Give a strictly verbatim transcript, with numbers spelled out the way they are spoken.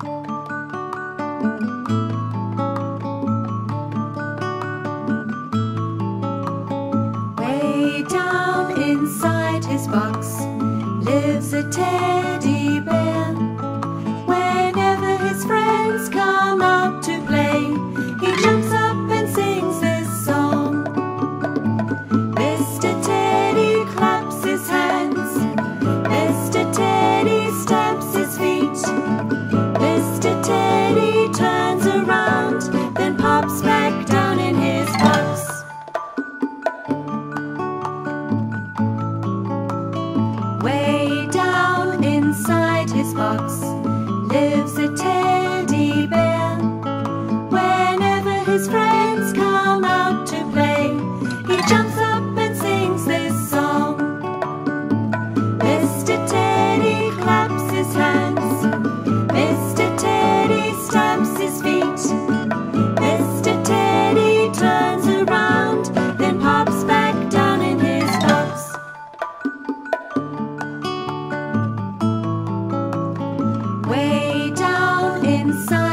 Way down inside his box lives a teddy bear. Whenever his friends come out to play, he jumps up and sings this song. Mister Teddy claps his hands, Mister Teddy stamps his feet, Mister Teddy turns around, then pops back down in his box. Way down inside his box lives a teddy bear. Whenever his friends come out to play, he jumps up and sings this song. Mister Teddy claps his hands, Mister Teddy stamps his feet, Mister Teddy turns around, then pops back down in his box. Way down inside